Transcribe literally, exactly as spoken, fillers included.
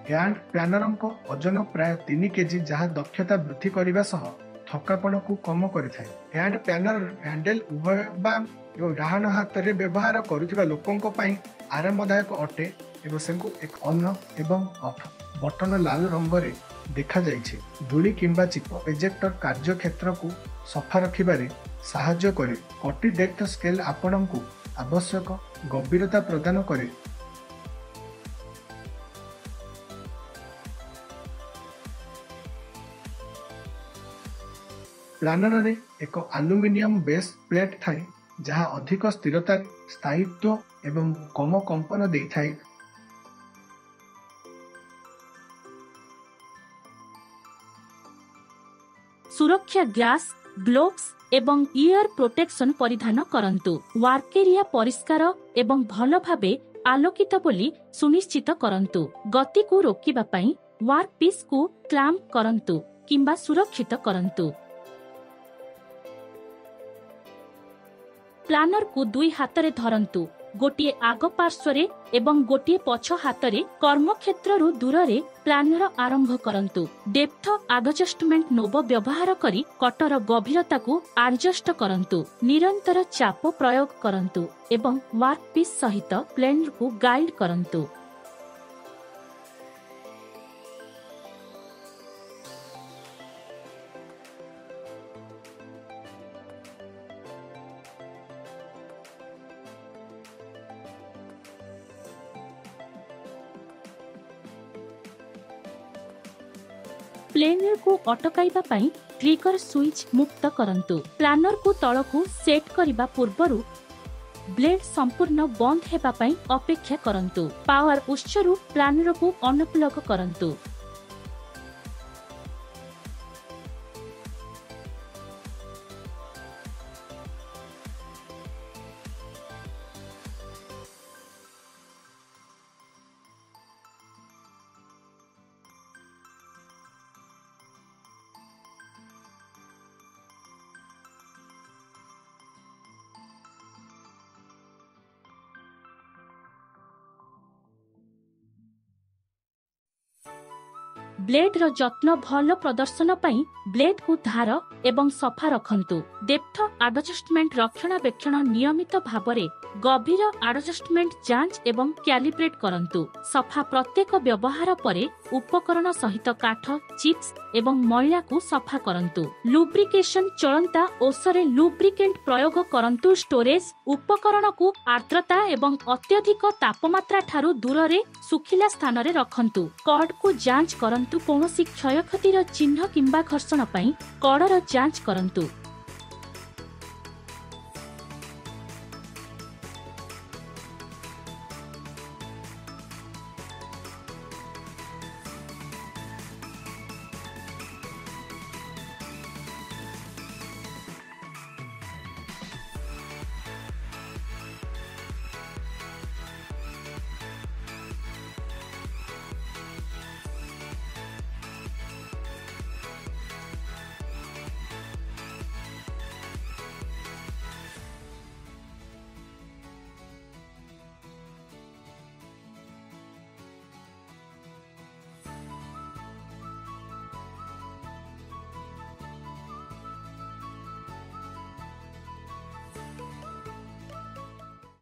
Hand planner को ओजन प्राय तीन केजी जहाँ दक्षता वृद्धि करने सह थकापण को कम करें। हैंड प्लानर हैंडल उभय बा डाहाण हाथ में व्यवहार करुवा लोकों आरामदायक अटे एवं से एक ऑन एवं ऑफ बटन लाल रंग में देखा जाइछे। धूली किंबा चिप प्रोजेक्टर कार्य क्षेत्र को सफा रखिबारे साहाय्य करे। कटी डेप्थ स्केल आपण को आवश्यक गंभीरता प्रदान करे। प्लानर रे एक एल्युमिनियम बेस प्लेट थाए जहाँ अधिक स्थिरता स्थायित्व एवं कम कंपन दे थाए। सुरक्षा ग्लास ग्लोव्स एवं ईयर प्रोटेक्शन परिधान करंतु। वर्क एरिया परिष्कार एवं भल भाबे आलोकित बोली सुनिश्चित करंतु। गति को रोकिबा पई वर्क पीस को क्लैंप करंतु किंबा सुरक्षित करंतु। प्लानर को दुई हाथ में धरंतु। गोटे आग पार्श्वरे एवं गोटे पछ हाथ में कर्मक्षेत्र रु दूर रे प्लानर आरंभ करंतु। डेप्थ एडजस्टमेंट नोब व्यवहार करी कटर गभीरता को एडजस्ट करंतु। निरंतर चाप प्रयोग करंतु एवं वर्क पीस सहित प्लेन को गाइड करंतु। प्लेनर को अटकाइबा पई ट्रिगर स्विच मुक्त करंतु। प्लानर को तल को सेट करिबा पूर्वरु ब्लेड संपूर्ण बंद हेबा पई अपेक्षा करंतु। पावर उत्स रु प्लानर को अनप्लग करंतु। ब्लेड रो जत्न भल प्रदर्शन पई ब्लेड को धार एवं सफा रखंतु। डेप्थ एडजस्टमेंट रक्षणाबेक्षण नियमित भाबरे गभीर एडजस्टमेंट जांच एवं कैलिब्रेट करंतु। सफा प्रत्येक व्यवहार परे उपकरण सहित काठ चिप्स एवं मैला को सफा करंतु। लुब्रिकेशन चलंता ओसरे लुब्रिकेंट प्रयोग करंतु। स्टोरेज उपकरण को आर्द्रता एवं अत्यधिक तापमात्रा ठारू दूर रे सुखिला स्थान रे रखंतु। कॉर्ड को जांच करंतु। कौनसी क्षयक्षतिर चिन्ह किंबा घर्षण पई कॉर्डर जांच करंतु।